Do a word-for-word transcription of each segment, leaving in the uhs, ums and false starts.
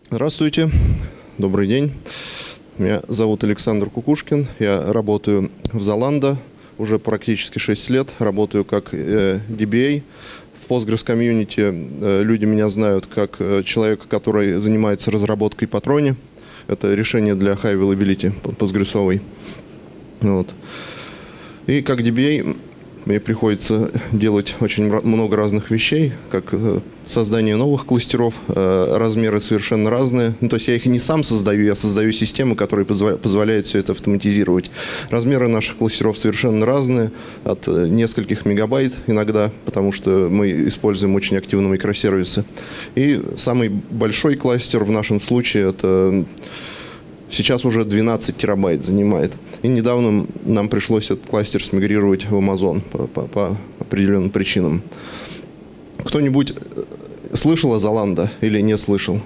Здравствуйте, добрый день. Меня зовут Александр Кукушкин. Я работаю в Zalando уже практически шесть лет. Работаю как ди би эй. В Postgres комьюнити люди меня знают как человека, который занимается разработкой Patroni. Это решение для high availability постгрессовой. Вот. И как ди би эй мне приходится делать очень много разных вещей, как создание новых кластеров, размеры совершенно разные. Ну, то есть я их не сам создаю, я создаю системы, которые позволяют все это автоматизировать. Размеры наших кластеров совершенно разные, от нескольких мегабайт иногда, потому что мы используем очень активно микросервисы. И самый большой кластер в нашем случае это сейчас уже двенадцать терабайт занимает. И недавно нам пришлось этот кластер смигрировать в Amazon по, по, по определенным причинам. Кто-нибудь слышал о Zalando или не слышал?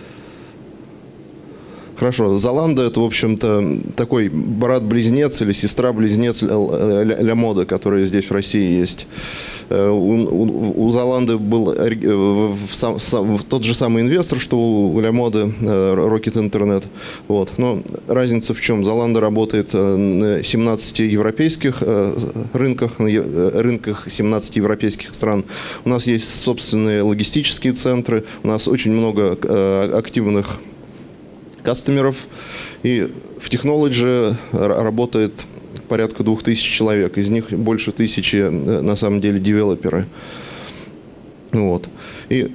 Хорошо. Zalando — это, в общем-то, такой брат-близнец или сестра-близнец ля мода, которая здесь в России есть. У, у, у Zalando был сам, сам, тот же самый инвестор, что у ля мода, Rocket Internet. Вот. Но разница в чем? Zalando работает на семнадцати европейских рынках, на рынках семнадцати европейских стран. У нас есть собственные логистические центры, у нас очень много активных кастомеров, и в Technology работает порядка двух тысяч человек, из них больше тысячи на самом деле девелоперы. Вот. И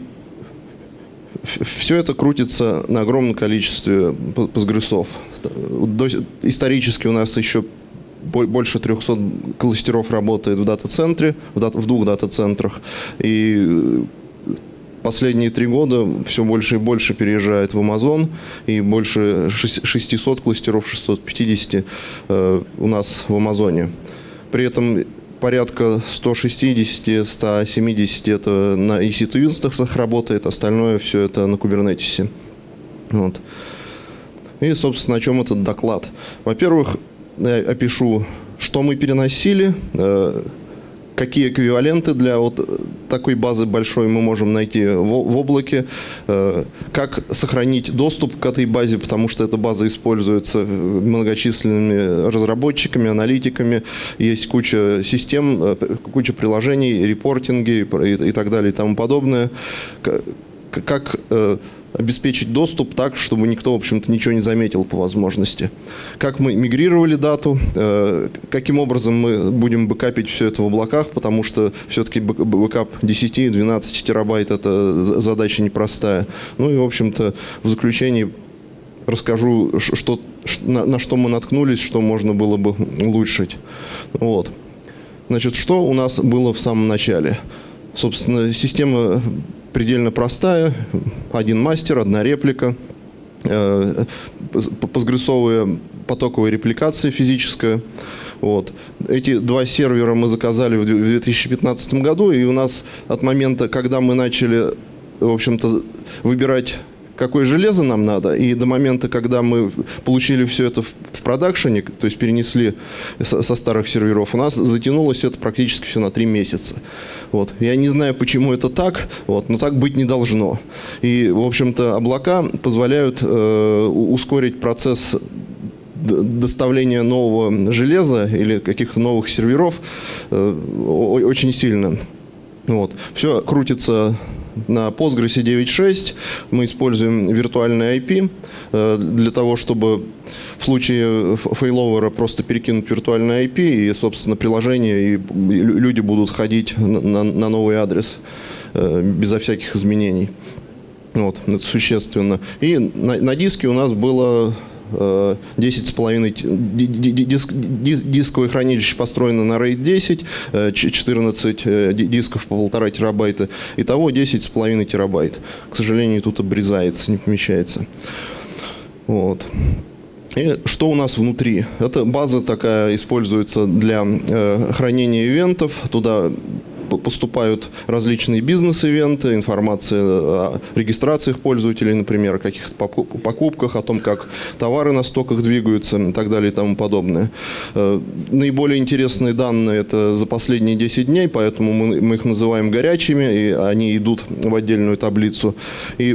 все это крутится на огромном количестве постгрессов. Исторически у нас еще больше трехсот кластеров работает в дата-центре, в двух дата-центрах, и последние три года все больше и больше переезжает в Amazon, и больше шестисот кластеров, шестьсот пятьдесят э, у нас в Амазоне. При этом порядка ста шестидесяти — ста семидесяти это на и си два инстансах работает, остальное все это на Kubernetes. Вот. И, собственно, о чем этот доклад? Во-первых, я опишу, что мы переносили, э, какие эквиваленты для вот такой базы большой мы можем найти в, в облаке, э, как сохранить доступ к этой базе, потому что эта база используется многочисленными разработчиками, аналитиками, есть куча систем, куча приложений, репортинги и, и так далее и тому подобное. Как э, обеспечить доступ так, чтобы никто, в общем-то, ничего не заметил по возможности. Как мы мигрировали дату, э, каким образом мы будем бэкапить все это в облаках, потому что все-таки бэкап десять-двенадцать терабайт – это задача непростая. Ну и, в общем-то, в заключении расскажу, что, на, на что мы наткнулись, что можно было бы улучшить. Вот. Значит, что у нас было в самом начале? Собственно, система предельно простая. Один мастер, одна реплика. Постгрессовая потоковая репликация физическая. Вот. Эти два сервера мы заказали в две тысячи пятнадцатом году, и у нас от момента, когда мы начали, в общем-то, выбирать, какое железо нам надо, и до момента, когда мы получили все это в, в продакшене, то есть перенесли со, со старых серверов, у нас затянулось это практически все на три месяца. Вот. Я не знаю, почему это так, вот, но так быть не должно. И, в общем-то, облака позволяют э, ускорить процесс доставления нового железа или каких-то новых серверов э, очень сильно. Вот. Все крутится на Postgres девять точка шесть. Мы используем виртуальный ай пи э, для того, чтобы в случае фейловера просто перекинуть виртуальный ай пи, и, собственно, приложение, и люди будут ходить на, на, на новый адрес э, безо всяких изменений. Вот, это существенно. И на, на диске у нас было десять с половиной диск, дисковое хранилище построено на рейд десять, четырнадцать дисков по полтора терабайта, итого десять с половиной терабайт. К сожалению, тут обрезается, не помещается. Вот. И что у нас внутри? Эта база такая используется для э, хранения ивентов. Туда поступают различные бизнес-ивенты, информация о регистрациях пользователей, например, о каких-то покупках, о том, как товары на стоках двигаются и так далее и тому подобное. Наиболее интересные данные – это за последние десять дней, поэтому мы, мы их называем горячими, и они идут в отдельную таблицу. И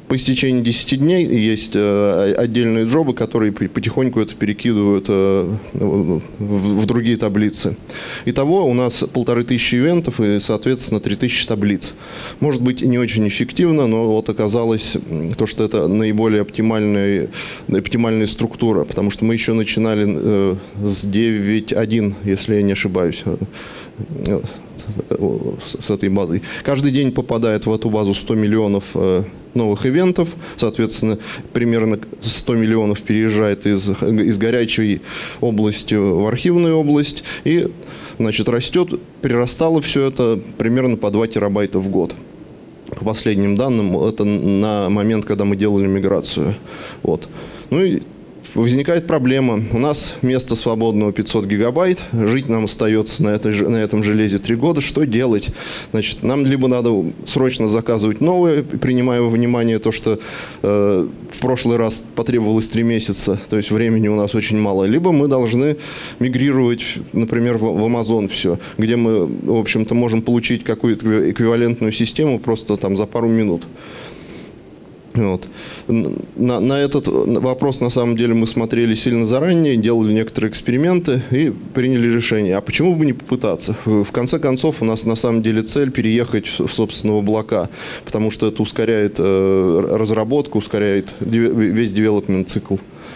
по истечении десяти дней есть отдельные джобы, которые потихоньку это перекидывают в другие таблицы. Итого у нас полторы тысячи ивентов и, соответственно, три тысячи таблиц. Может быть, не очень эффективно, но вот оказалось то, что это наиболее оптимальная, оптимальная структура, потому что мы еще начинали с девять точка один, если я не ошибаюсь, с этой базой. Каждый день попадает в эту базу сто миллионов новых ивентов, соответственно, примерно сто миллионов переезжает из, из горячей области в архивную область, и, значит, растет, прирастало все это примерно по два терабайта в год. По последним данным, это на момент, когда мы делали миграцию. Вот. Ну и возникает проблема. У нас место свободного пятьсот гигабайт. Жить нам остается на, этой, на этом железе три года. Что делать? Значит, нам либо надо срочно заказывать новые, принимая во внимание то, что э, в прошлый раз потребовалось три месяца, то есть времени у нас очень мало. Либо мы должны мигрировать, например, в, в Amazon все, где мы, в общем-то, можем получить какую-то эквивалентную систему просто там за пару минут. Вот. На, на этот вопрос, на самом деле, мы смотрели сильно заранее, делали некоторые эксперименты и приняли решение. А почему бы не попытаться? В конце концов, у нас на самом деле цель переехать, собственно, в облака, потому что это ускоряет э, разработку, ускоряет весь девелопмент цикл.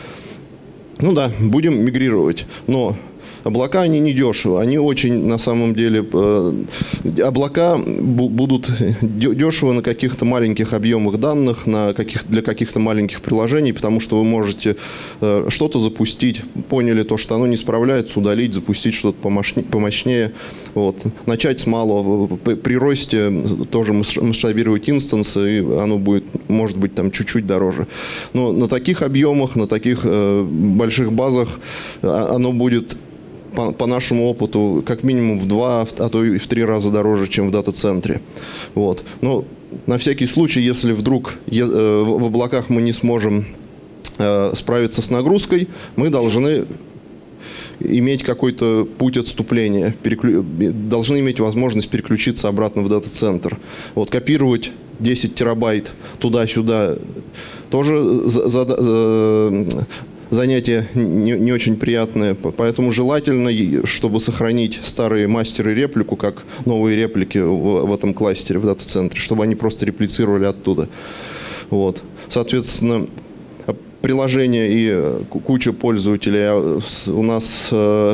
Ну да, будем мигрировать, но облака, они не дешево, они очень, на самом деле, э, облака будут дешево на каких-то маленьких объемах данных, на каких, для каких-то маленьких приложений, потому что вы можете э, что-то запустить, поняли то, что оно не справляется, удалить, запустить что-то помощнее, помощнее. Вот. Начать с малого, при росте тоже масштабировать инстансы, и оно будет, может быть, там чуть-чуть дороже. Но на таких объемах, на таких э, больших базах оно будет, По, по нашему опыту, как минимум в два, а то и в три раза дороже, чем в дата-центре. Вот. Но на всякий случай, если вдруг е, э, в облаках мы не сможем э, справиться с нагрузкой, мы должны иметь какой-то путь отступления, переклю... должны иметь возможность переключиться обратно в дата-центр. Вот, копировать десять терабайт туда-сюда тоже за, за, за, занятие не, не очень приятное, поэтому желательно, чтобы сохранить старые мастеры реплику, как новые реплики в, в этом кластере, в дата-центре, чтобы они просто реплицировали оттуда. Вот. Соответственно, приложение и куча пользователей. У нас э,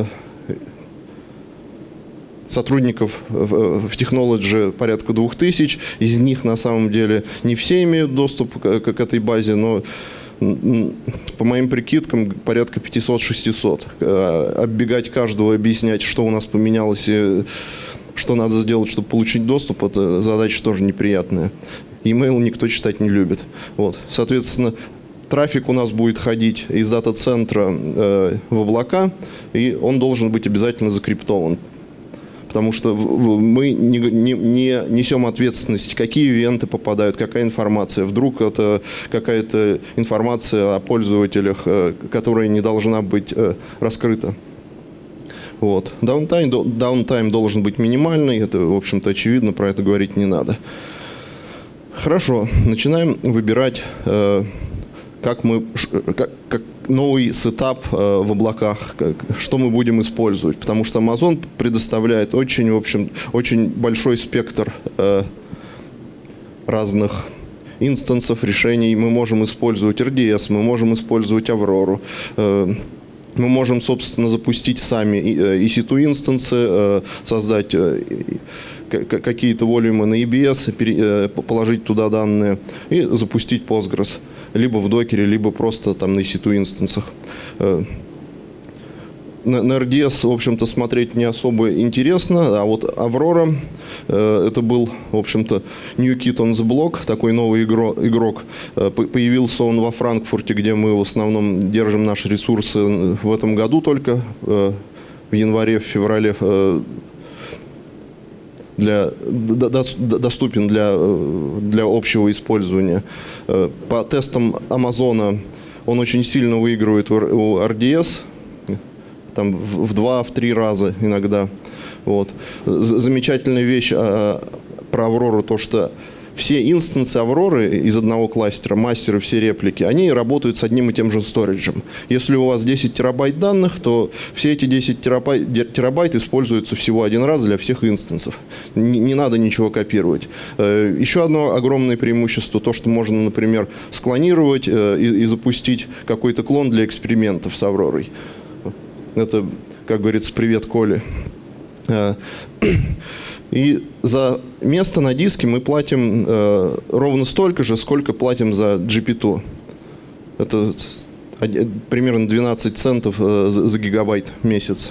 сотрудников в, в Technology порядка двух тысяч, из них на самом деле не все имеют доступ к, к этой базе, но по моим прикидкам, порядка пятьсот-шестьсот. Оббегать каждого, объяснять, что у нас поменялось и что надо сделать, чтобы получить доступ, это задача тоже неприятная. E-mail никто читать не любит. Вот. Соответственно, трафик у нас будет ходить из дата-центра э, в облака, и он должен быть обязательно закриптован. Потому что мы не, не, не несем ответственность, какие ивенты попадают, какая информация. Вдруг это какая-то информация о пользователях, которая не должна быть раскрыта. Вот. Даунтайм, даунтайм должен быть минимальный, это, в общем-то, очевидно, про это говорить не надо. Хорошо, начинаем выбирать, как мы, как, как новый сетап э, в облаках, как, что мы будем использовать. Потому что Amazon предоставляет очень, в общем, очень большой спектр э, разных инстансов, решений. Мы можем использовать эр ди эс, мы можем использовать Aurora. Э, мы можем, собственно, запустить сами и си ту инстансы, э, создать э, какие-то волюмы на и би эс, пере, э, положить туда данные и запустить Postgres. Либо в докере, либо просто там на и си ту инстансах. На, на эр ди эс, в общем-то, смотреть не особо интересно, а вот Aurora, э, это был, в общем-то, new kid on the block, такой новый игро, игрок. Э, появился он во Франкфурте, где мы в основном держим наши ресурсы в этом году только, э, в январе, в феврале, э, Для, доступен для, для общего использования. По тестам Амазона он очень сильно выигрывает у эр ди эс, там в два-три раза иногда. Вот. Замечательная вещь про Aurora, то что все инстансы Авроры из одного кластера, мастеры, все реплики, они работают с одним и тем же сториджем. Если у вас десять терабайт данных, то все эти десять терабайт, терабайт используются всего один раз для всех инстансов. Не, не надо ничего копировать. Еще одно огромное преимущество, то, что можно, например, склонировать и, и запустить какой-то клон для экспериментов с Авророй. Это, как говорится, привет, Коле. И за место на диске мы платим э, ровно столько же, сколько платим за джи пи ту. Это примерно двенадцать центов э, за, за гигабайт в месяц.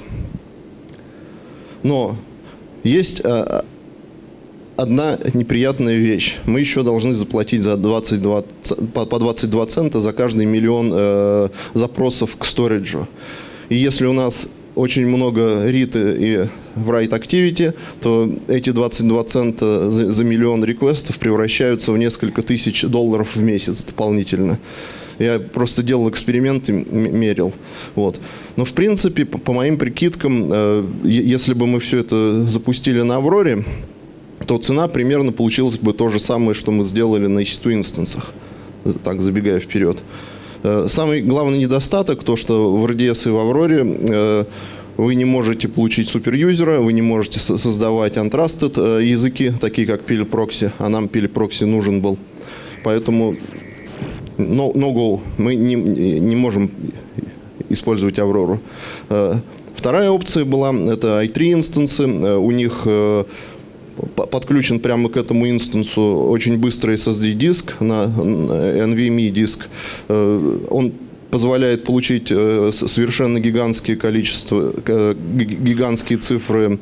Но есть э, одна неприятная вещь. Мы еще должны заплатить за двадцать два, по двадцать два цента за каждый миллион э, запросов к сториджу. И если у нас очень много read и write activity, то эти двадцать два цента за, за миллион реквестов превращаются в несколько тысяч долларов в месяц дополнительно. Я просто делал эксперименты, мерил. Вот. Но в принципе, по, по моим прикидкам, э, если бы мы все это запустили на Авроре, то цена примерно получилась бы то же самое, что мы сделали на и си два инстансах. Так, забегая вперед. Самый главный недостаток, то, что в эр ди эс и в Авроре э, вы не можете получить суперюзера, вы не можете создавать untrusted э, языки, такие как PIL-прокси, а нам PIL-прокси нужен был. Поэтому no, no go, мы не, не можем использовать Аврору. Э, вторая опция была, это ай три инстансы, э, у них э, подключен прямо к этому инстансу очень быстрый эс эс ди-диск, на эн ви эм и-диск. Он позволяет получить совершенно гигантские количества, гигантские цифры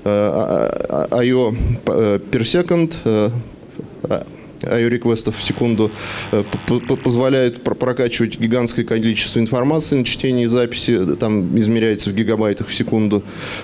ай о per second, ай о реквестов в секунду, позволяет прокачивать гигантское количество информации на чтение и записи, там измеряется в гигабайтах в секунду.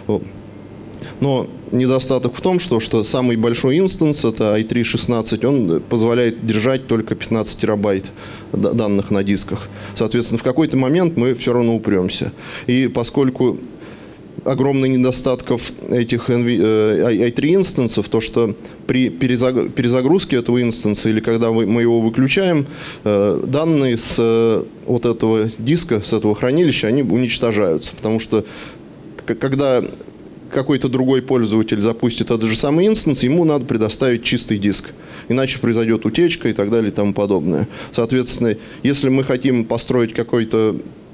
Но недостаток в том, что, что самый большой инстанс, это ай три шестнадцать, он позволяет держать только пятнадцать терабайт данных на дисках. Соответственно, в какой-то момент мы все равно упремся. И поскольку огромный недостатков этих ай три инстансов, то что при перезагрузке этого инстанса или когда мы его выключаем, данные с вот этого диска, с этого хранилища, они уничтожаются. Потому что когда какой-то другой пользователь запустит этот же самый инстанс, ему надо предоставить чистый диск. Иначе произойдет утечка и так далее и тому подобное. Соответственно, если мы хотим построить какой-то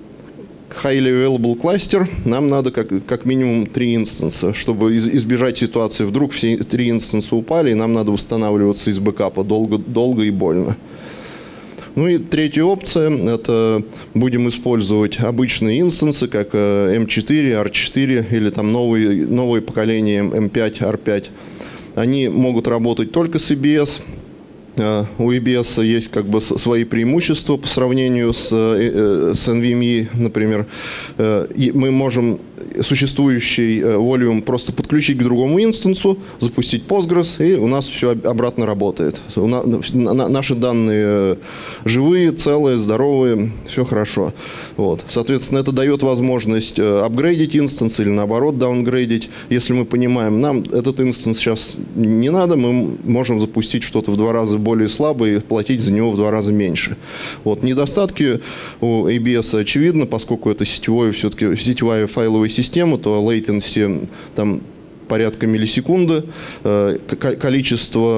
highly available кластер, нам надо как, как минимум три инстанса, чтобы избежать ситуации, вдруг все три инстанса упали, и нам надо восстанавливаться из бэкапа долго, долго и больно. Ну и третья опция, это будем использовать обычные инстансы, как эм четыре, ар четыре или там новые, новые поколения эм пять, ар пять. Они могут работать только с и би эс. У и би эс есть как бы свои преимущества по сравнению с, с эн ви эм и, например. Мы можем существующий volume просто подключить к другому инстансу, запустить Postgres, и у нас все обратно работает. У нас, наши данные живые, целые, здоровые, все хорошо. Вот. Соответственно, это дает возможность апгрейдить инстанс или наоборот даунгрейдить. Если мы понимаем, нам этот инстанс сейчас не надо, мы можем запустить что-то в два раза более слабое и платить за него в два раза меньше. Вот. Недостатки у эй би эс очевидно, поскольку это сетевое, все-таки сетевая файловая система, то latency там порядка миллисекунды, количество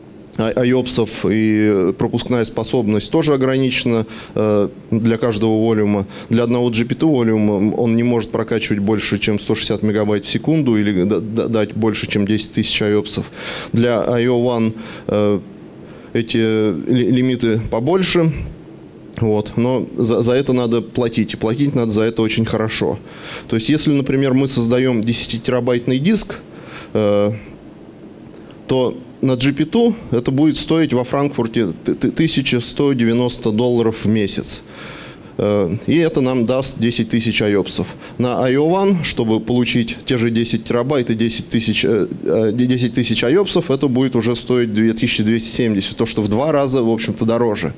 ай о псов и пропускная способность тоже ограничена для каждого волюма. Для одного джи пи ту волюма он не может прокачивать больше, чем сто шестьдесят мегабайт в секунду или дать больше, чем десять тысяч ай о псов. Для ай о один эти лимиты побольше. Вот. Но за, за это надо платить, и платить надо за это очень хорошо. То есть, если, например, мы создаем десятитерабайтный диск, э, то на джи пи ту это будет стоить во Франкфурте тысяча сто девяносто долларов в месяц. Э, и это нам даст десять тысяч ай о псов. На ай о один, чтобы получить те же десять терабайт и десять тысяч ай о псов, это будет уже стоить две тысячи двести семьдесят, то, что в два раза, в общем-то, дороже.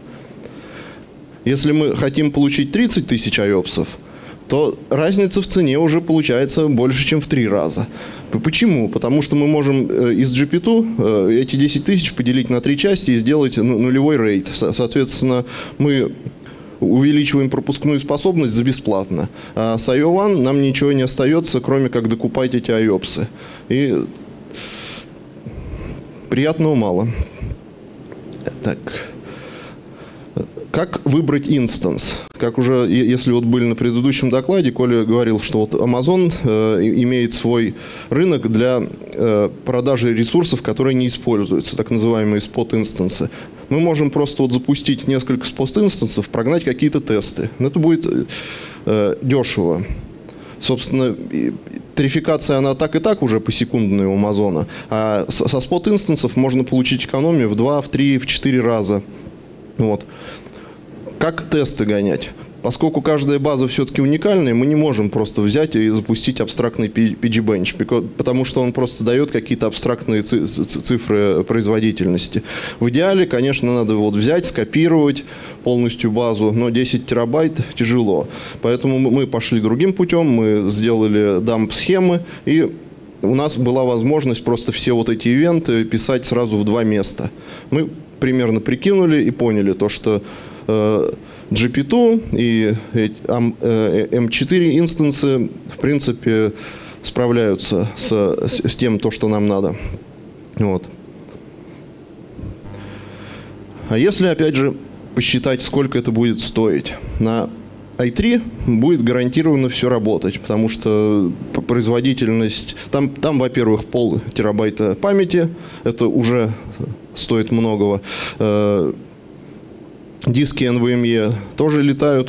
Если мы хотим получить тридцать тысяч ай о псов, то разница в цене уже получается больше, чем в три раза. Почему? Потому что мы можем из джи пи ту эти десять тысяч поделить на три части и сделать нулевой рейд. Соответственно, мы увеличиваем пропускную способность за бесплатно. А с ай о один нам ничего не остается, кроме как докупать эти ай о пи эс. И приятного мало. Так. Как выбрать инстанс? Как уже, если вот были на предыдущем докладе, Коля говорил, что вот Amazon э, имеет свой рынок для э, продажи ресурсов, которые не используются, так называемые спот-инстансы. Мы можем просто вот запустить несколько спот-инстансов, прогнать какие-то тесты. Это будет э, дешево. Собственно, тарификация, она так и так уже посекундная у Амазона. А со спот-инстансов можно получить экономию в два, в три, в четыре раза. Вот. Как тесты гонять? Поскольку каждая база все-таки уникальная, мы не можем просто взять и запустить абстрактный пи джи Bench, потому что он просто дает какие-то абстрактные цифры производительности. В идеале, конечно, надо вот взять, скопировать полностью базу, но десять терабайт тяжело. Поэтому мы пошли другим путем, мы сделали дамп-схемы, и у нас была возможность просто все вот эти ивенты писать сразу в два места. Мы примерно прикинули и поняли то, что джи пи ту и эм четыре инстансы, в принципе, справляются с, с тем, то, что нам надо. Вот. А если, опять же, посчитать, сколько это будет стоить? На ай три будет гарантированно все работать, потому что производительность... Там, там во-первых, пол терабайта памяти, это уже стоит многого. Диски эн ви эм и тоже летают,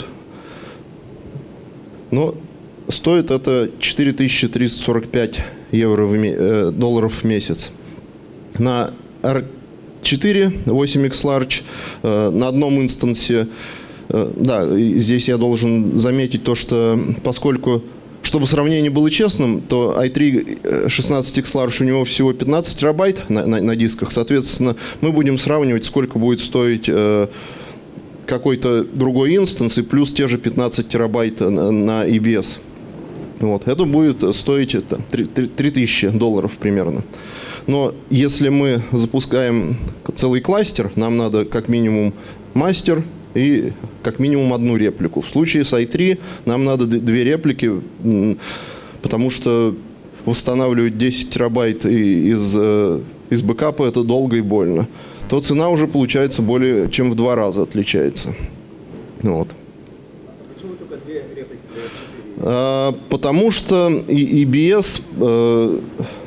но стоит это четыре тысячи триста сорок пять евро в ме- э, долларов в месяц. На ар четыре восемь икс Large э, на одном инстансе, э, да, здесь я должен заметить то, что поскольку, чтобы сравнение было честным, то ай три шестнадцать икс Large у него всего пятнадцать терабайт на, на, на дисках, соответственно, мы будем сравнивать, сколько будет стоить э, какой-то другой инстанс и плюс те же пятнадцать терабайт на и би эс. Вот. Это будет стоить это, три тысячи долларов примерно. Но если мы запускаем целый кластер, нам надо как минимум мастер и как минимум одну реплику. В случае с ай три нам надо две реплики, потому что восстанавливать десять терабайт из, из бэкапа это долго и больно. То цена уже получается более чем в два раза отличается. Вот. Почему только две реплики для ар четыре? А, потому что и, и би эс э,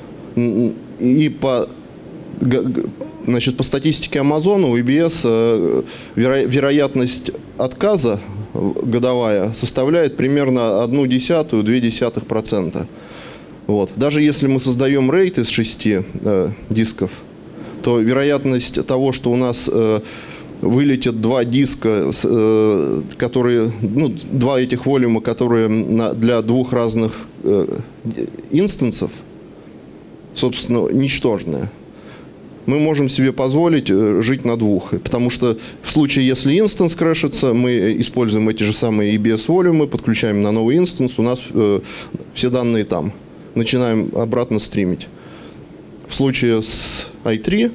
и по, значит, по статистике Amazon у и би эс э, веро, вероятность отказа годовая составляет примерно одну десятую — две десятых процента. Вот. Даже если мы создаем рейд из шести э, дисков, то вероятность того, что у нас э, вылетят два диска, э, которые, ну, два этих волюма, которые на, для двух разных э, инстансов, собственно, ничтожная. Мы можем себе позволить жить на двух, потому что в случае, если инстанс крэшится, мы используем эти же самые и би эс-волюмы, подключаем на новый инстанс, у нас э, все данные там. Начинаем обратно стримить. В случае с ай три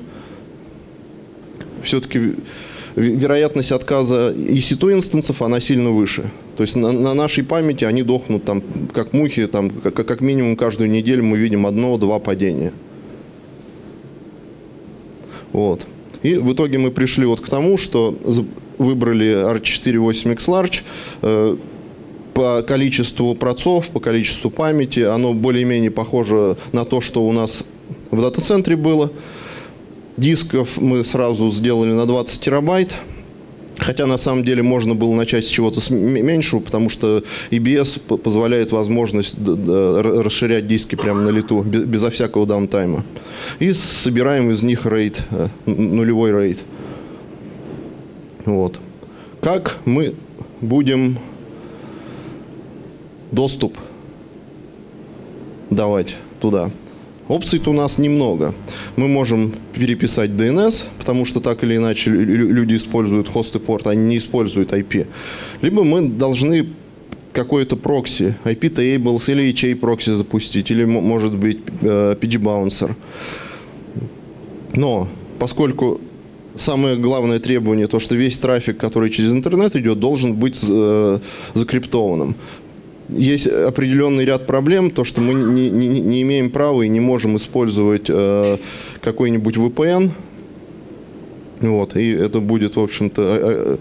все-таки вероятность отказа и си ту инстансов, она сильно выше. То есть на, на нашей памяти они дохнут там, как мухи, там, как, как минимум каждую неделю мы видим одно-два падения. Вот. И в итоге мы пришли вот к тому, что выбрали ар четыре восемь икс Large. Э, по количеству процов, по количеству памяти, оно более-менее похоже на то, что у нас в дата-центре было. Дисков мы сразу сделали на двадцать терабайт. Хотя на самом деле можно было начать с чего-то меньшего, потому что и би эс позволяет возможность расширять диски прямо на лету, безо всякого даунтайма. И собираем из них рейд, нулевой рейд. Вот. Как мы будем доступ давать туда? Опций-то у нас немного. Мы можем переписать ди эн эс, потому что так или иначе люди используют хост и порт, они не используют ай пи. Либо мы должны какой-то прокси, ай пи tables или эйч эй прокси запустить, или может быть пи джи Bouncer. Но поскольку самое главное требование, то, что весь трафик, который через интернет идет, должен быть э, закриптованным. Есть определенный ряд проблем, то, что мы не, не, не имеем права и не можем использовать э, какой-нибудь ви пи эн. Вот, и это будет, в общем-то, э,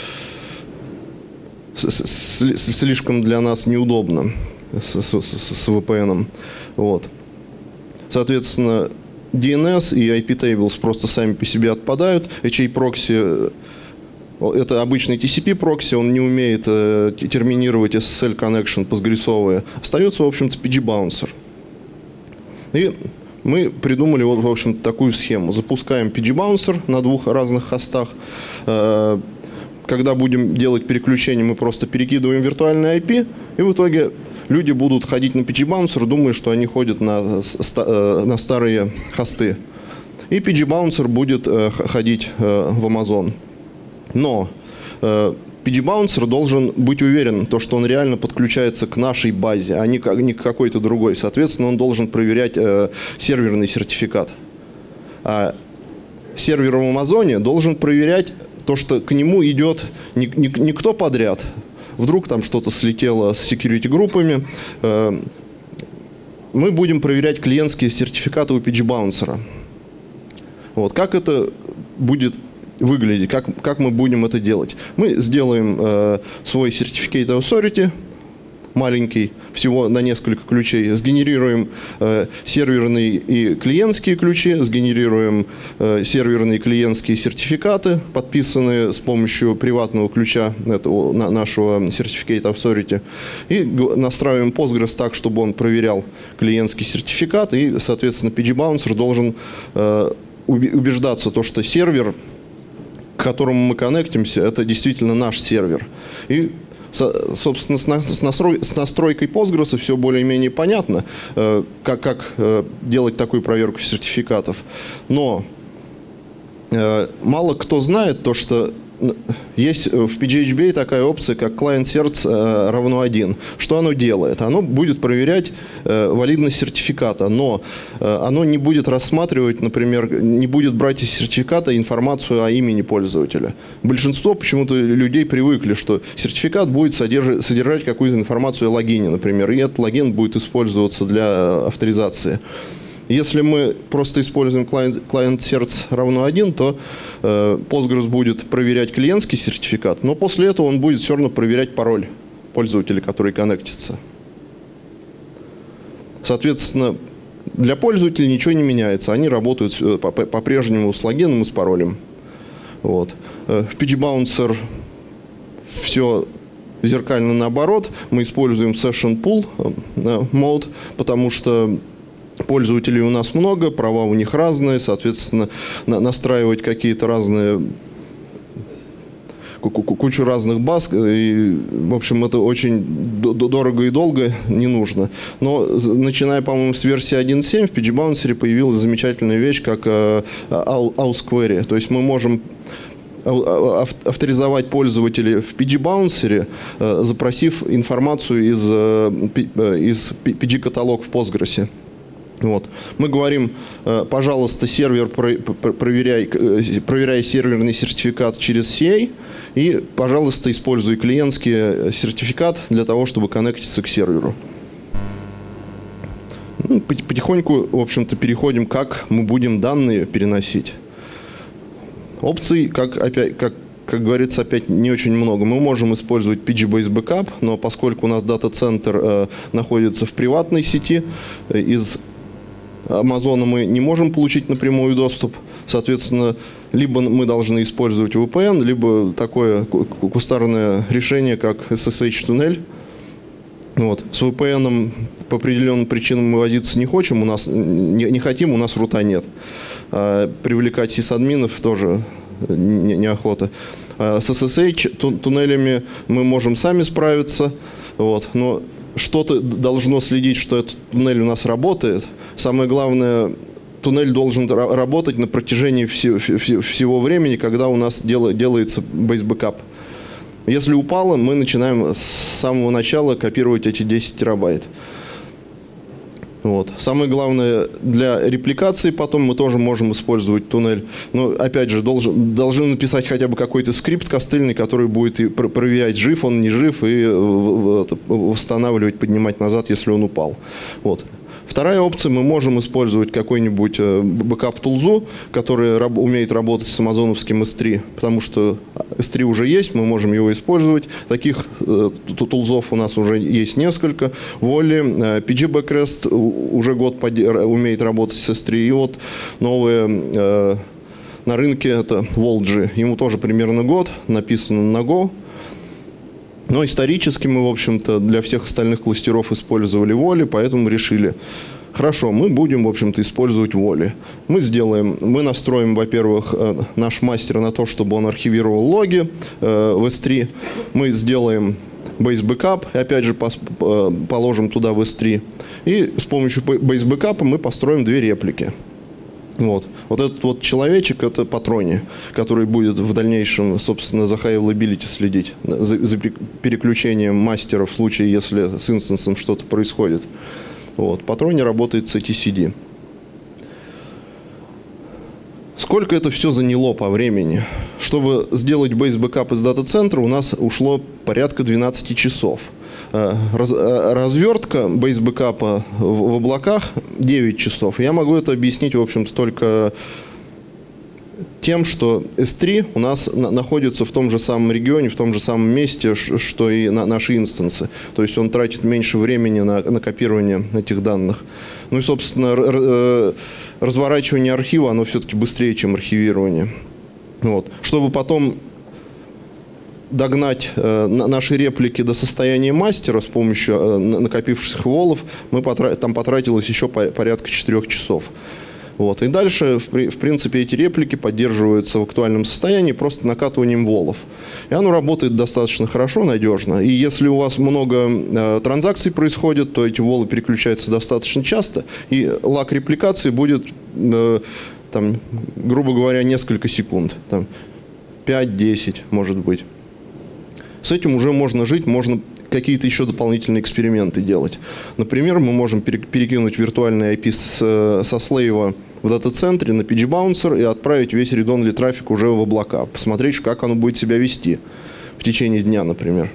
э, слишком для нас неудобно с, с, с, с ви пи эн. Вот. Соответственно, ди эн эс и ай пи tables просто сами по себе отпадают. эйч эй прокси – это обычный ти си пи прокси, он не умеет э, терминировать эс эс эл connection постгресовые. Остается, в общем-то, пи джи Bouncer. И мы придумали, вот, в общем-то, такую схему. Запускаем пи джи Bouncer на двух разных хостах. Э, когда будем делать переключение, мы просто перекидываем виртуальный ай пи, и в итоге люди будут ходить на пи джи Bouncer, думая, что они ходят на, на старые хосты. И пи джи Bouncer будет ходить в Amazon. Но пи джи Bouncer должен быть уверен, то, что он реально подключается к нашей базе, а не к какой-то другой. Соответственно, он должен проверять серверный сертификат. А сервер в Амазоне должен проверять то, что к нему идет не, не, не кто подряд. Вдруг там что-то слетело с security-группами. Мы будем проверять клиентские сертификаты у пи джи Bouncer. Вот. Как это будет выглядеть, как, как мы будем это делать? Мы сделаем э, свой Certificate Authority, маленький, всего на несколько ключей, сгенерируем э, серверные и клиентские ключи, сгенерируем э, серверные и клиентские сертификаты, подписанные с помощью приватного ключа этого, на, нашего Certificate Authority, и настраиваем Postgres так, чтобы он проверял клиентский сертификат, и, соответственно, пи джи Bouncer должен э, убеждаться, то, что сервер, к которому мы коннектимся, это действительно наш сервер. И, собственно, с настройкой Postgres все более-менее понятно, как, как делать такую проверку сертификатов. Но мало кто знает то, что есть в пи джи эйч би эй такая опция, как client cert равно один. Что оно делает? Оно будет проверять валидность сертификата, но оно не будет рассматривать, например, не будет брать из сертификата информацию о имени пользователя. Большинство почему-то людей привыкли, что сертификат будет содержать, содержать какую-то информацию о логине, например, и этот логин будет использоваться для авторизации. Если мы просто используем client, client cert равно один, то э, Postgres будет проверять клиентский сертификат, но после этого он будет все равно проверять пароль пользователя, который коннектится. Соответственно, для пользователей ничего не меняется. Они работают по-прежнему с логином и с паролем. Вот. В пи джи Bouncer все зеркально наоборот. Мы используем Session Pool mode, потому что пользователей у нас много, права у них разные, соответственно, на, настраивать какие-то разные, кучу разных баз, и, в общем, это очень дорого и долго не нужно. Но, начиная, по-моему, с версии один точка семь, в пи джи Bouncer появилась замечательная вещь, как AusQuery. То есть мы можем авторизовать пользователей в пи джи Bouncer, запросив информацию из, из пи джи-каталог в Postgres. Вот. Мы говорим, пожалуйста, сервер, проверяй, проверяй серверный сертификат через си эй, и, пожалуйста, используй клиентский сертификат для того, чтобы коннектиться к серверу. Ну, потихоньку, в общем-то, переходим, как мы будем данные переносить. Опций, как, опять, как, как говорится, опять не очень много. Мы можем использовать пи джи Base Backup, но поскольку у нас дата-центр э, находится в приватной сети, э, из Амазона мы не можем получить напрямую доступ. Соответственно, либо мы должны использовать ви пи эн, либо такое кустарное решение, как эс эс эйч-туннель. Вот. С ви пи эн по определенным причинам мы возиться не хотим, у нас, не, не хотим, у нас рута нет. А привлекать сисадминов тоже не, неохота. А с эс эс эйч-туннелями мы можем сами справиться, вот, но что-то должно следить, что этот туннель у нас работает. Самое главное, туннель должен работать на протяжении всего, всего времени, когда у нас дел, делается base backup. Если упало, мы начинаем с самого начала копировать эти десять терабайт. Вот. Самое главное, для репликации потом мы тоже можем использовать туннель. Но, опять же, должен, должны написать хотя бы какой-то скрипт костыльный, который будет и проверять, жив он, не жив, и восстанавливать, поднимать назад, если он упал. Вот. Вторая опция, мы можем использовать какой-нибудь бэкап-тулзу, который раб, умеет работать с амазоновским эс три, потому что эс три уже есть, мы можем его использовать. Таких э, тулзов у нас уже есть несколько. Volley, э, пи джи Backrest уже год умеет работать с эс три. И вот новые э, на рынке это Volgy, ему тоже примерно год, написано на Go. Но исторически мы, в общем-то, для всех остальных кластеров использовали Volley, поэтому решили, хорошо, мы будем, в общем-то, использовать Volley. Мы сделаем, мы настроим, во-первых, наш мастер на то, чтобы он архивировал логи э, в эс три. Мы сделаем Base Backup, и опять же положим туда в эс три. И с помощью Base Backup мы построим две реплики. Вот. Вот этот вот человечек, это Патрони, который будет в дальнейшем, собственно, за high availability следить, за, за переключением мастера в случае, если с инстансом что-то происходит. Вот. Патрони работает с эй ти си ди. Сколько это все заняло по времени? Чтобы сделать Base Backup из дата-центра, у нас ушло порядка двенадцати часов. Раз, развертка Base Backup в, в облаках девять часов. Я могу это объяснить, в общем-то, только тем, что эс три у нас на, находится в том же самом регионе, в том же самом месте, что и на, наши инстансы. То есть он тратит меньше времени на, на копирование этих данных. Ну и, собственно, разворачивание архива, оно все-таки быстрее, чем архивирование. Вот. Чтобы потом догнать э, наши реплики до состояния мастера с помощью э, накопившихся волов, мы потра- там потратилось еще по- порядка четырех часов. Вот. И дальше, в, при- в принципе, эти реплики поддерживаются в актуальном состоянии просто накатыванием волов. И оно работает достаточно хорошо, надежно. И если у вас много э, транзакций происходит, то эти волы переключаются достаточно часто, и лаг репликации будет, э, там, грубо говоря, несколько секунд. Там, пять-десять, может быть. С этим уже можно жить, можно какие-то еще дополнительные эксперименты делать. Например, мы можем перекинуть виртуальный ай пи с, со слейва в дата-центре на пи джи Bouncer и отправить весь read-only трафик уже в облака. Посмотреть, как оно будет себя вести в течение дня, например.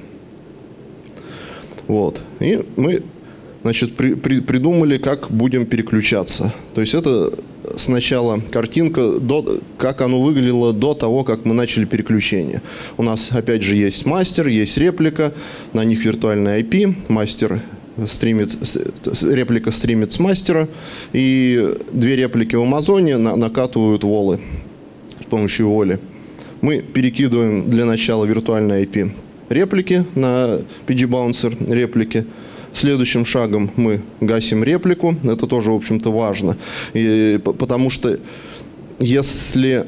Вот. И мы, значит, при, при, придумали, как будем переключаться. То есть это сначала картинка, до, как оно выглядело до того, как мы начали переключение. У нас, опять же, есть мастер, есть реплика, на них виртуальный ай пи, мастер стримит, реплика стримит с мастера, и две реплики в Амазоне на, накатывают волы с помощью Volley. Мы перекидываем для начала виртуальный ай пи реплики на пи джи Bouncer реплики. Следующим шагом мы гасим реплику. Это тоже, в общем-то, важно. И, потому что если,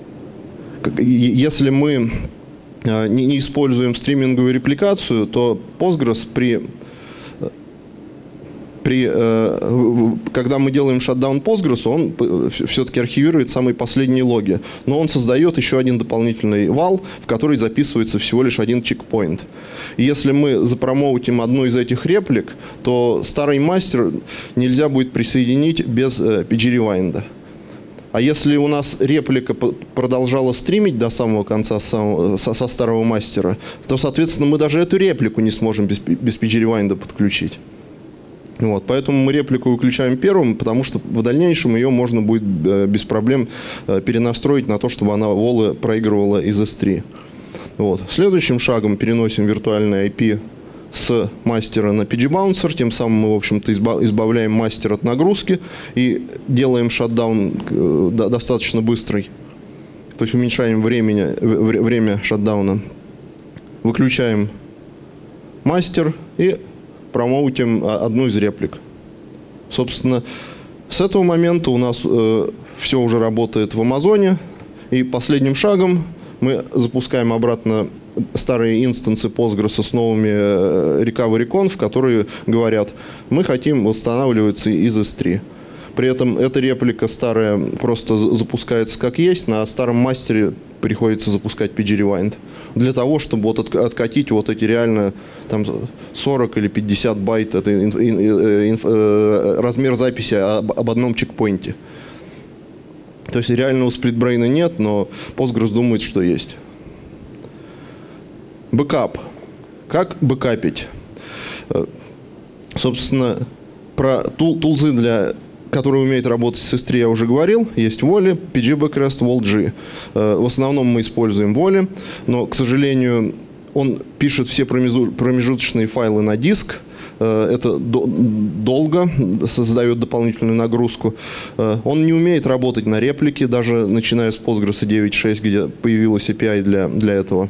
если мы не, не используем стриминговую репликацию, то Postgres при... При, когда мы делаем шатдаун Postgres, он все-таки архивирует самые последние логи. Но он создает еще один дополнительный вал, в который записывается всего лишь один чекпоинт. И если мы запромоутим одну из этих реплик, то старый мастер нельзя будет присоединить без пи джи Rewind. А если у нас реплика продолжала стримить до самого конца со, со старого мастера, то, соответственно, мы даже эту реплику не сможем без, без пи джи Rewind подключить. Вот, поэтому мы реплику выключаем первым, потому что в дальнейшем ее можно будет без проблем перенастроить на то, чтобы она волы проигрывала из эс три. Вот. Следующим шагом переносим виртуальный ай пи с мастера на пи джи Bouncer, тем самым мы, в общем-то, избавляем мастер от нагрузки и делаем шатдаун достаточно быстрый. То есть уменьшаем времени, время шатдауна. Выключаем мастер и промоутим одну из реплик. Собственно, с этого момента у нас э, все уже работает в Амазоне. И последним шагом мы запускаем обратно старые инстансы Postgres с новыми recovery conf, которые говорят, мы хотим восстанавливаться из эс три. При этом эта реплика старая просто запускается как есть, на старом мастере приходится запускать пи джи Rewind. Для того, чтобы вот откатить вот эти реально там сорок или пятьдесят байт, это инф, инф, размер записи об, об одном чекпоинте. То есть реального сплитбрейна нет, но Postgres думает, что есть. Бэкап. Как бэкапить? Собственно, про тул, тулзы, для, которые умеют работать с эс три, я уже говорил. Есть Volley, пи джи Backrest, WolG. В основном мы используем Volley, но, к сожалению, он пишет все промежуточные файлы на диск. Это долго, создает дополнительную нагрузку. Он не умеет работать на реплике, даже начиная с Postgres девять точка шесть, где появилась эй пи ай для, для этого.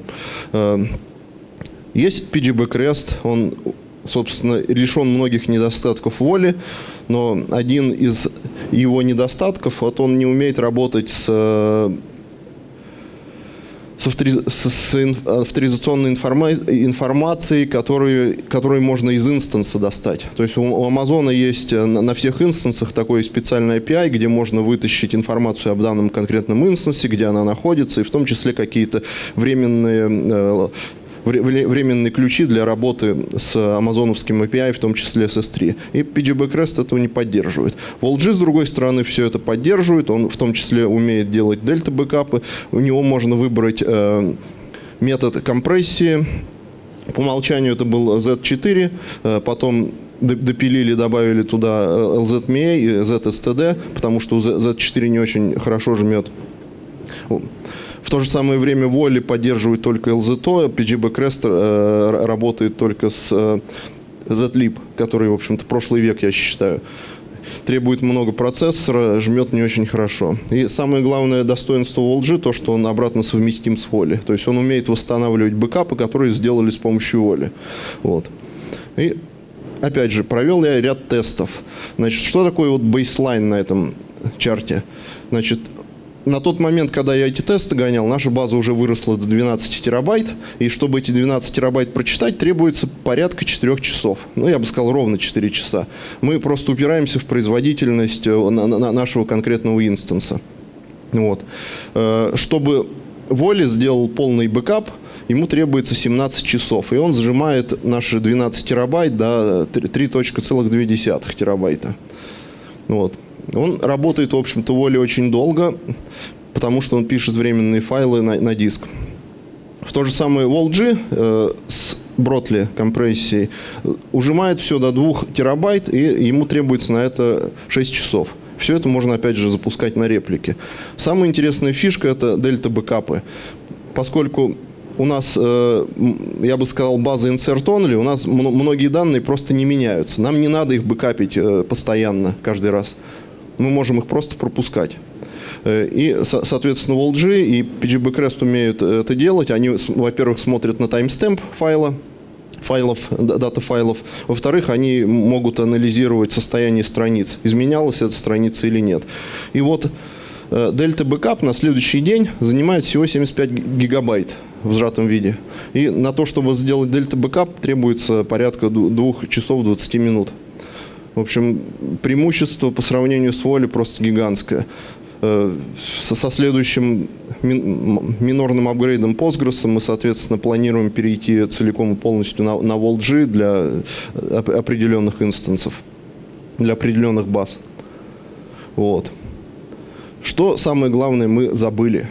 Есть пи джи Backrest, он, собственно, лишен многих недостатков Volley, но один из его недостатков, вот он не умеет работать с с, автори... с авторизационной информа... информацией, которую... которую можно из инстанса достать. То есть у Amazon есть на всех инстансах такой специальный эй пи ай, где можно вытащить информацию об данном конкретном инстансе, где она находится, и в том числе какие-то временные, временные ключи для работы с амазоновским эй пи ай, в том числе с эс три. И пи джи Backrest этого не поддерживает. WolG, с другой стороны, все это поддерживает. Он в том числе умеет делать дельта-бэкапы. У него можно выбрать э, метод компрессии. По умолчанию это был зет четыре. Э, потом допилили, добавили туда эл зет эм и эй и зет эс ти ди, потому что зет четыре не очень хорошо жмет. В то же самое время Volley поддерживает только эл зет о, пи джи Backrest э, работает только с э, zlib, который, в общем-то, прошлый век, я считаю. Требует много процессора, жмет не очень хорошо. И самое главное достоинство WolG то, что он обратно совместим с Volley. То есть он умеет восстанавливать бэкапы, которые сделали с помощью Volley. Вот. И опять же, провел я ряд тестов. Значит, что такое вот бейслайн на этом чарте? Значит, на тот момент, когда я эти тесты гонял, наша база уже выросла до двенадцати терабайт, и чтобы эти двенадцать терабайт прочитать, требуется порядка четырёх часов. Ну, я бы сказал, ровно четыре часа. Мы просто упираемся в производительность нашего конкретного инстанса. Вот. Чтобы Volley сделал полный бэкап, ему требуется семнадцать часов, и он сжимает наши двенадцать терабайт до три целых две десятых терабайта. Вот. Он работает, в общем-то, Volley очень долго, потому что он пишет временные файлы на, на диск. В то же самое WolG э, с Brotli компрессией ужимает все до двух терабайт, и ему требуется на это шесть часов. Все это можно, опять же, запускать на реплике. Самая интересная фишка – это дельта-бэкапы. Поскольку у нас, э, я бы сказал, база insert only, у нас многие данные просто не меняются. Нам не надо их бэкапить э, постоянно, каждый раз. Мы можем их просто пропускать. И, соответственно, WolG и пи джи Backrest умеют это делать. Они, во-первых, смотрят на таймстемп файла, файлов, дата файлов. Во-вторых, они могут анализировать состояние страниц, изменялась эта страница или нет. И вот Delta Backup на следующий день занимает всего семьдесят пять гигабайт в сжатом виде. И на то, чтобы сделать Delta Backup, требуется порядка двух часов двадцати минут. В общем, преимущество по сравнению с Volley просто гигантское. Со следующим минорным апгрейдом Postgres мы, соответственно, планируем перейти целиком и полностью на, на WolG для определенных инстансов, для определенных баз. Вот. Что самое главное мы забыли?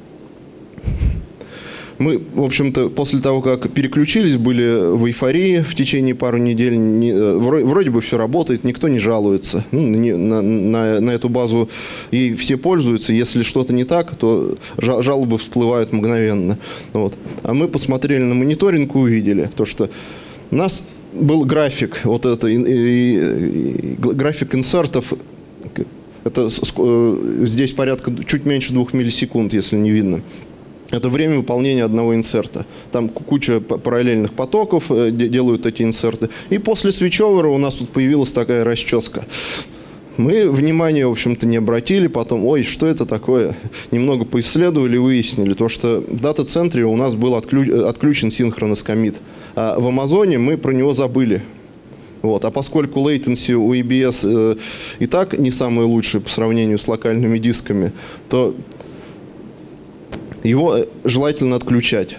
Мы, в общем-то, после того, как переключились, были в эйфории в течение пару недель. Не, вроде, вроде бы все работает, никто не жалуется. Ну, не, на, на, на эту базу ей все пользуются. Если что-то не так, то жалобы всплывают мгновенно. Вот. А мы посмотрели на мониторинг и увидели, то, что у нас был график, вот это, и, и, и, график инсертов. Это здесь порядка чуть меньше двух миллисекунд, если не видно. Это время выполнения одного инсерта. Там куча параллельных потоков делают эти инсерты. И после свитчовера у нас тут появилась такая расческа. Мы внимания, в общем-то, не обратили. Потом, ой, что это такое? Немного поисследовали, выяснили. То, что в дата-центре у нас был отключен синхронous commit. А в Амазоне мы про него забыли. Вот. А поскольку latency у и би эс э, и так не самый лучший по сравнению с локальными дисками, то его желательно отключать.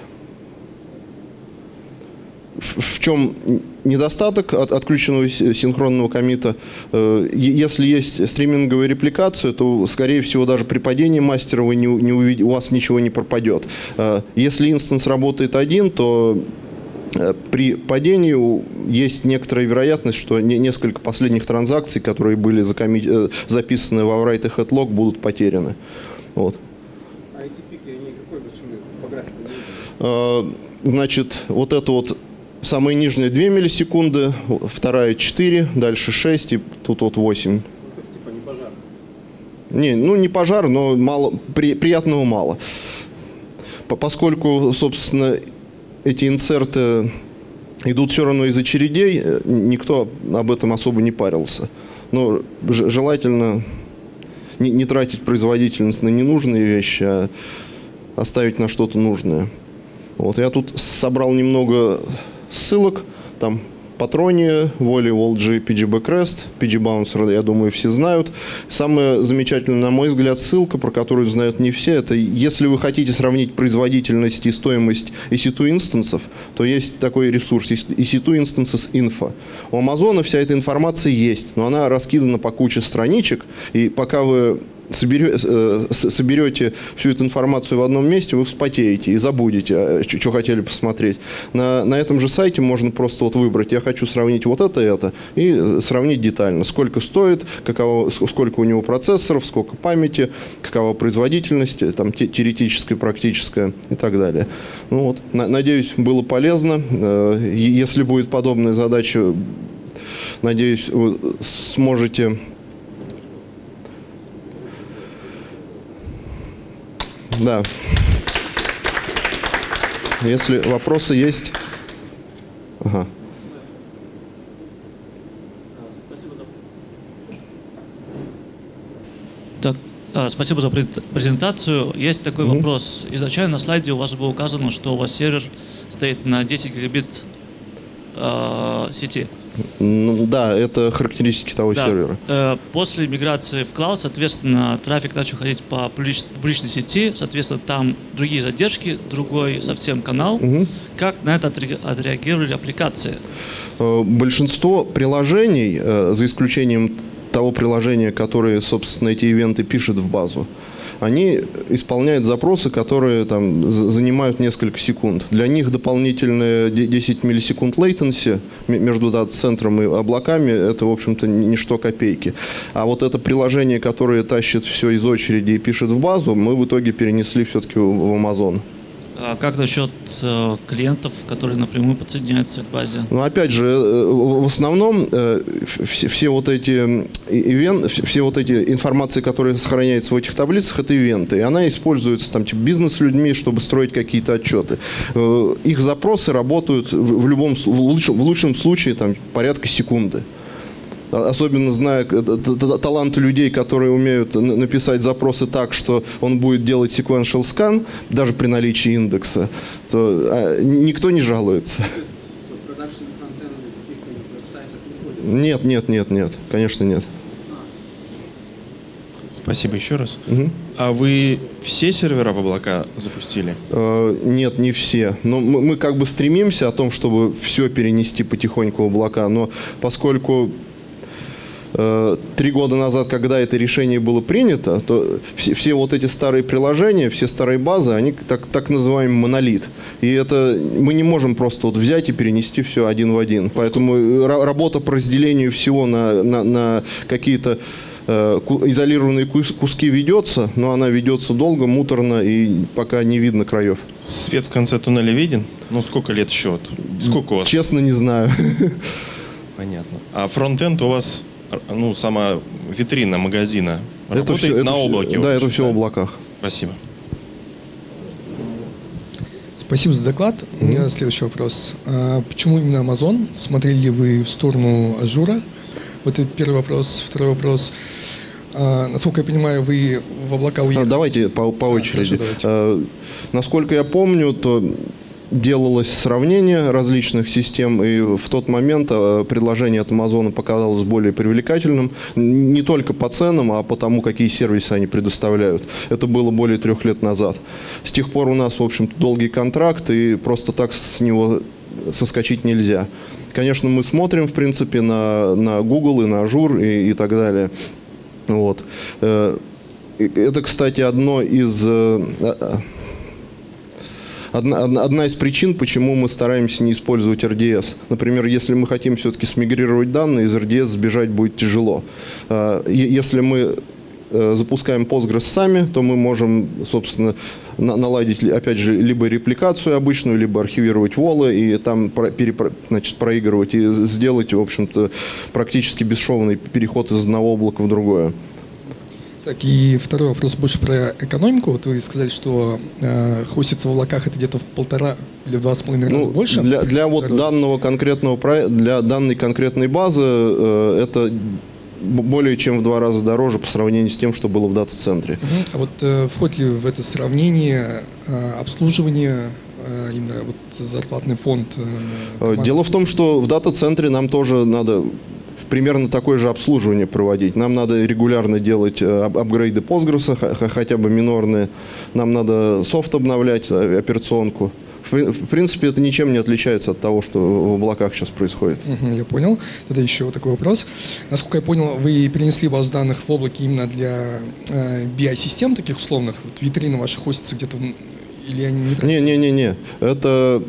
В, в чем недостаток от отключенного синхронного коммита? Э, если есть стриминговая репликация, то, скорее всего, даже при падении мастера вы не, не увидите, у вас ничего не пропадет. Э, если инстанс работает один, то при падении есть некоторая вероятность, что несколько последних транзакций, которые были записаны во write ahead log, будут потеряны. Вот. А эти пики, они какой высоты по графику? Значит, вот это вот самая нижняя две миллисекунды, вторая четыре, дальше шесть и тут вот восемь. Ну, типа не пожар? Не, ну не пожар, но мало, при, приятного мало. Поскольку, собственно, эти инсерты идут все равно из очередей, никто об этом особо не парился. Но желательно не, не тратить производительность на ненужные вещи, а оставить на что-то нужное. Вот, я тут собрал немного ссылок, там Patronia, Volley, WallG, пи джи Backrest, пи джи Bouncer, я думаю, все знают. Самая замечательная, на мой взгляд, ссылка, про которую знают не все, это если вы хотите сравнить производительность и стоимость и си ту инстансов, то есть такой ресурс и си ту Instances Info. У Амазона вся эта информация есть, но она раскидана по куче страничек, и пока вы соберете всю эту информацию в одном месте, вы вспотеете и забудете, что хотели посмотреть. На, на этом же сайте можно просто вот выбрать, я хочу сравнить вот это и это, и сравнить детально, сколько стоит, каково, сколько у него процессоров, сколько памяти, какова производительность, там, теоретическая, практическая и так далее. Ну вот, надеюсь, было полезно. Если будет подобная задача, надеюсь, вы сможете... Да. Если вопросы есть... Ага. Так, спасибо за презентацию. Есть такой mm-hmm. вопрос. Изначально на слайде у вас было указано, что у вас сервер стоит на десять гигабит э, сети. Да, это характеристики того да. сервера. После миграции в клауд, соответственно, трафик начал ходить по публичной сети, соответственно, там другие задержки, другой совсем канал. Угу. Как на это отреагировали аппликации? Большинство приложений, за исключением того приложения, которое, собственно, эти ивенты пишет в базу, они исполняют запросы, которые там занимают несколько секунд. Для них дополнительные десять миллисекунд latency между дата-центром и облаками – это, в общем-то, ничто копейки. А вот это приложение, которое тащит все из очереди и пишет в базу, мы в итоге перенесли все-таки в Amazon. А как насчет э, клиентов, которые напрямую подсоединяются к базе? Ну, опять же, в основном э, все, все вот эти ивент, все вот эти информации, которые сохраняются в этих таблицах, это ивенты. И она используется там, типа, бизнес-людьми, чтобы строить какие-то отчеты. Э, их запросы работают в, в любом, в лучшем, в лучшем случае там, порядка секунды. Особенно зная таланты людей, которые умеют написать запросы так, что он будет делать sequential scan, даже при наличии индекса, то никто не жалуется. Нет, нет, нет, нет, конечно, нет. Спасибо еще раз. Угу. А вы все сервера в облака запустили? Э, нет, не все. Но мы, мы как бы стремимся о том, чтобы все перенести потихоньку в облака, но поскольку три года назад, когда это решение было принято, то все, все вот эти старые приложения, все старые базы, они так, так называемый монолит. И это мы не можем просто вот взять и перенести все один в один. Поэтому работа по разделению всего на, на, на какие-то э, изолированные куски ведется, но она ведется долго, муторно и пока не видно краев. Свет в конце туннеля виден? Ну, сколько лет еще? Сколько у вас? Честно, не знаю. Понятно. А фронтенд у вас... Ну, сама витрина магазина это работает все, на это облаке? Все, да, это все в облаках. Спасибо. Спасибо за доклад. Mm-hmm. У меня следующий вопрос. А почему именно Amazon? Смотрели ли вы в сторону Ажура? Вот это первый вопрос. Второй вопрос. А, насколько я понимаю, вы в облака уехали? А, давайте по, по очереди. А, хорошо, давайте. А, насколько я помню, то делалось сравнение различных систем, и в тот момент предложение от Amazon показалось более привлекательным не только по ценам, а по тому, какие сервисы они предоставляют. Это было более трех лет назад. С тех пор у нас, в общем-то, долгий контракт, и просто так с него соскочить нельзя. Конечно, мы смотрим, в принципе, на, на Google и на Azure и, и так далее. Вот. Это, кстати, одно из... Одна, одна из причин, почему мы стараемся не использовать эр ди эс. Например, если мы хотим все-таки смигрировать данные, из эр ди эс сбежать будет тяжело. Если мы запускаем Postgres сами, то мы можем, собственно, наладить, опять же, либо репликацию обычную, либо архивировать волы и там перепро, значит, проигрывать и сделать, в общем-то, практически бесшовный переход из одного облака в другое. Так, и второй вопрос больше про экономику. Вот вы сказали, что э, хоститься в облаках это где-то в полтора или в два с половиной раза ну, больше. Для, для вот данного конкретного проекта, для данной конкретной базы э, это более чем в два раза дороже по сравнению с тем, что было в дата-центре. Uh-huh. А вот э, входит ли в это сравнение э, обслуживание, э, именно вот зарплатный фонд? Э, Дело в том, что в дата-центре нам тоже надо примерно такое же обслуживание проводить. Нам надо регулярно делать апгрейды Postgres, хотя бы минорные. Нам надо софт обновлять, операционку. В принципе, это ничем не отличается от того, что в облаках сейчас происходит. Угу, я понял. Тогда еще вот такой вопрос. Насколько я понял, вы перенесли базу данных в облаке именно для э, би ай-систем таких условных? Вот витрина ваша хостится где-то... Или они не... Не-не-не-не. Это...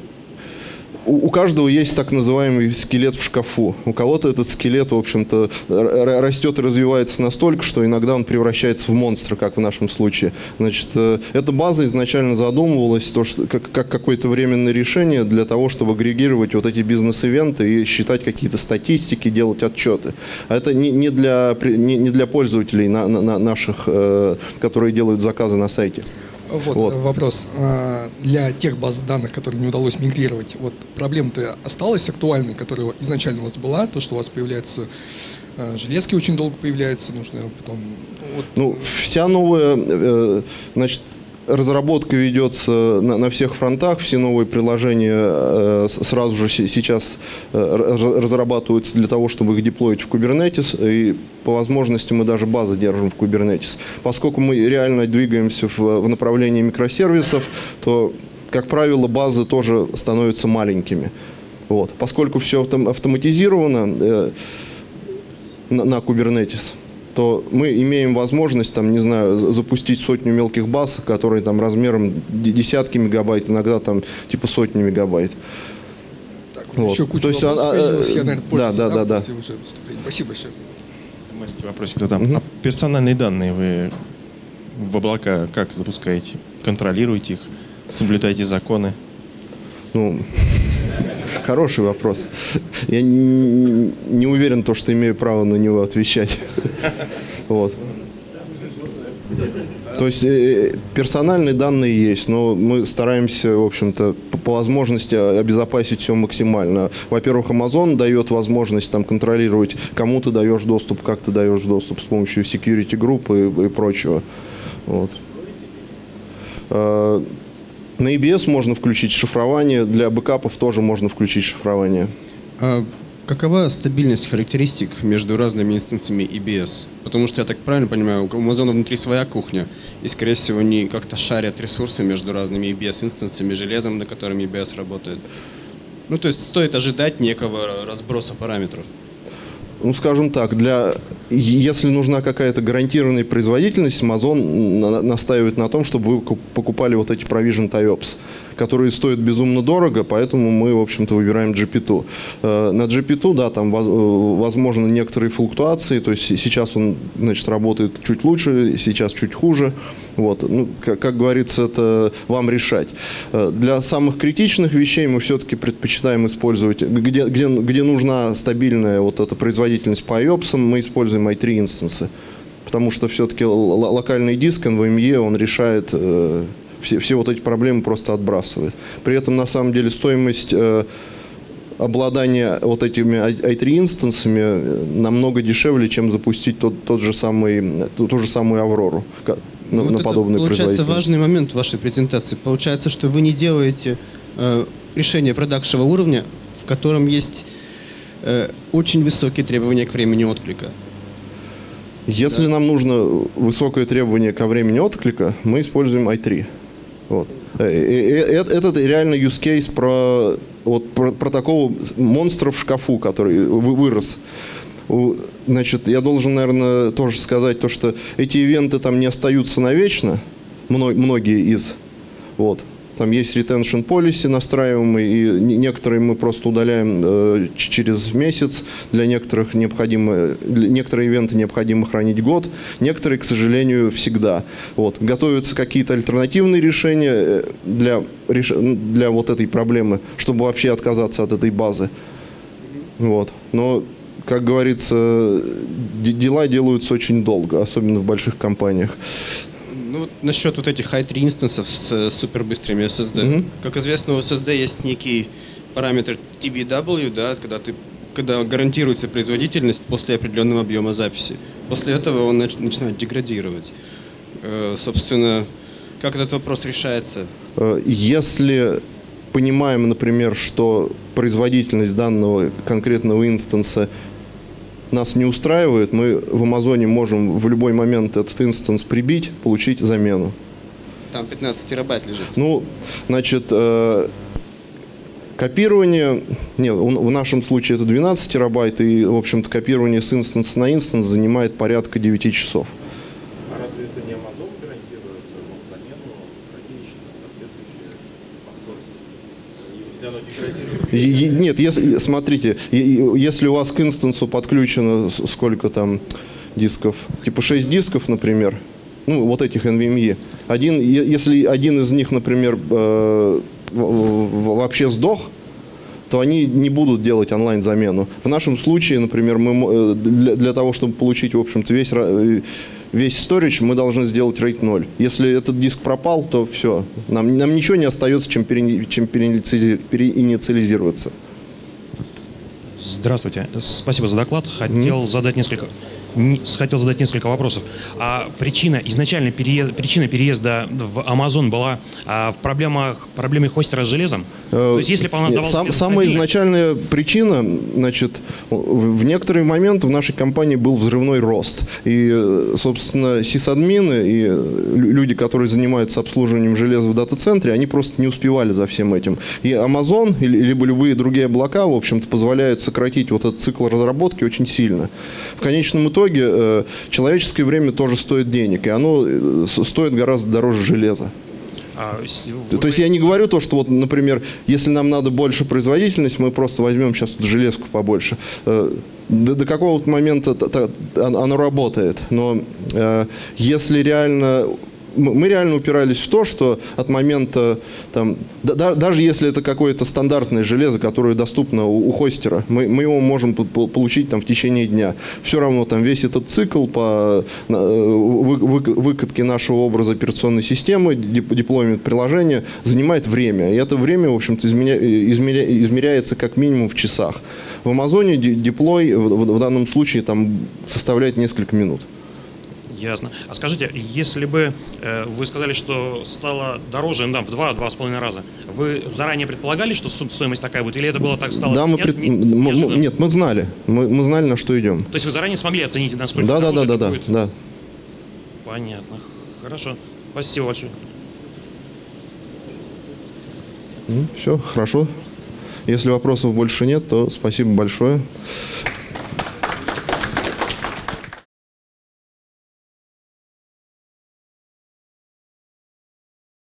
У каждого есть так называемый скелет в шкафу. У кого-то этот скелет, в общем-то, растет и развивается настолько, что иногда он превращается в монстра, как в нашем случае. Значит, эта база изначально задумывалась то, что, как, как какое-то временное решение для того, чтобы агрегировать вот эти бизнес-ивенты и считать какие-то статистики, делать отчеты. А это не, не, для, не, не для пользователей на, на, наших, которые делают заказы на сайте. Вот, вот вопрос. Для тех баз данных, которые не удалось мигрировать, вот проблема-то осталась актуальной, которая изначально у вас была, то, что у вас появляются железки очень долго появляются, нужно потом... Вот. Ну, вся новая, значит, разработка ведется на, на всех фронтах, все новые приложения сразу же сейчас разрабатываются для того, чтобы их деплоить в Kubernetes, и по возможности мы даже базы держим в Kubernetes. Поскольку мы реально двигаемся в, в направлении микросервисов, то, как правило, базы тоже становятся маленькими. Вот. Поскольку все автоматизировано э, на, на Kubernetes, то мы имеем возможность, там, не знаю, запустить сотню мелких баз, которые там размером десятки мегабайт, иногда там типа сотни мегабайт. Так, вот. Еще куча вопросов а, появилась, я, наверное, позже да, задам, да, да, после уже выступления. Спасибо большое. Маленький вопросик задам. Угу. А персональные данные вы в облака как запускаете? Контролируете их? Соблюдаете законы? Ну... Хороший вопрос. Я не, не уверен, то, что имею право на него отвечать. Вот. То есть э, персональные данные есть, но мы стараемся, в общем-то, по, по возможности обезопасить все максимально. Во-первых, Amazon дает возможность там контролировать, кому ты даешь доступ, как ты даешь доступ с помощью security группы и, и прочего. Вот. На и би эс можно включить шифрование, для бэкапов тоже можно включить шифрование. А какова стабильность характеристик между разными инстанциями и би эс? Потому что, я так правильно понимаю, у Amazon внутри своя кухня, и, скорее всего, они как-то шарят ресурсы между разными и би эс-инстанциями, железом, на котором и би эс работает. Ну, то есть стоит ожидать некого разброса параметров. Ну, скажем так, для, если нужна какая-то гарантированная производительность, Amazon настаивает на том, чтобы вы покупали вот эти Provision тайопс, которые стоят безумно дорого, поэтому мы, в общем-то, выбираем джи пи ту. На джи пи ту, да, там возможны некоторые флуктуации, то есть сейчас он, значит, работает чуть лучше, сейчас чуть хуже. Вот. Ну, как, как говорится, это вам решать. Для самых критичных вещей мы все-таки предпочитаем использовать, где, где, где нужна стабильная вот эта производительность по айопсам, мы используем ай три инстансы, потому что все-таки локальный диск эн ви эм и, он решает, э, все, все вот эти проблемы просто отбрасывает. При этом, на самом деле, стоимость э, обладания вот этими ай три инстансами намного дешевле, чем запустить тот, тот же самый, ту, ту же самую Аврору. На, вот на подобную получается производительность. Важный момент в вашей презентации. Получается, что вы не делаете э, решение продакшего уровня, в котором есть э, очень высокие требования к времени отклика. Если да. нам нужно высокое требование ко времени отклика, мы используем ай три. Вот. Это реально use case про, вот, про, про такого монстра в шкафу, который вырос. Значит, я должен, наверное, тоже сказать то, что эти ивенты там не остаются навечно, многие из. Вот. Там есть retention policy настраиваемый, и некоторые мы просто удаляем э, через месяц. Для некоторых необходимо, для некоторые ивенты необходимо хранить год, некоторые, к сожалению, всегда. Вот. Готовятся какие-то альтернативные решения для, для вот этой проблемы, чтобы вообще отказаться от этой базы. Вот. Но, как говорится, дела делаются очень долго, особенно в больших компаниях. Ну, вот насчет вот этих ай три инстансов с супербыстрыми эс эс ди. Mm-hmm. Как известно, у эс эс ди есть некий параметр ти би дабл ю, да, когда, ты, когда гарантируется производительность после определенного объема записи. После этого он нач- начинает деградировать. Э, собственно, как этот вопрос решается? Если понимаем, например, что производительность данного конкретного инстанса нас не устраивает, мы в Амазоне можем в любой момент этот инстанс прибить, получить замену. Там пятнадцать терабайт лежит. Ну, значит, э, копирование, нет, в нашем случае это двенадцать терабайт, и, в общем-то, копирование с инстанса на инстанс занимает порядка девяти часов. А разве это не Amazon гарантирует замену хранилища, соответствующее по скорости? Если оно деградирует? Нет, если, смотрите, если у вас к инстансу подключено сколько там дисков, типа шесть дисков, например, ну, вот этих эн ви эм и, один, если один из них, например, вообще сдох, то они не будут делать онлайн-замену. В нашем случае, например, мы для, для того, чтобы получить, в общем-то, весь, весь storage, мы должны сделать рейд ноль. Если этот диск пропал, то все. Нам, нам ничего не остается, чем, пере, чем переинициализироваться. Здравствуйте. Спасибо за доклад. Хотел mm-hmm. задать несколько... Хотел задать несколько вопросов. А причина, изначально переезд, причина переезда в Amazon была а, в проблемах, проблеме хостера с железом? То есть, если бы она давала... Сам, самая изначальная причина, значит, в некоторые моменты в нашей компании был взрывной рост. И, собственно, сисадмины и люди, которые занимаются обслуживанием железа в дата-центре, они просто не успевали за всем этим. И Amazon, либо любые другие облака, в общем-то, позволяют сократить вот этот цикл разработки очень сильно. В конечном итоге человеческое время тоже стоит денег, и оно стоит гораздо дороже железа. А, вы... То есть я не говорю то, что, вот, например, если нам надо больше производительность, мы просто возьмем сейчас тут железку побольше. До, до какого-то момента оно работает, но если реально... Мы реально упирались в то, что от момента, там, да, даже если это какое-то стандартное железо, которое доступно у, у хостера, мы, мы его можем получить там, в течение дня. Все равно там, весь этот цикл по вы, вы, выкатке нашего образа операционной системы, деплоймент приложения занимает время. И это время, в общем-то, измеря, измеря, измеряется как минимум в часах. В Амазоне деплой в, в данном случае там, составляет несколько минут. Ясно. А скажите, если бы э, вы сказали, что стало дороже, да, в два-два с половиной раза, вы заранее предполагали, что стоимость такая будет, или это было так стало? Да, мы нет, пред... не, мы, нет, мы знали, мы, мы знали, на что идем. То есть вы заранее смогли оценить, насколько да, дороже да, да, это да, будет? Да. Понятно. Хорошо. Спасибо большое. Ну, все, хорошо. Если вопросов больше нет, то спасибо большое.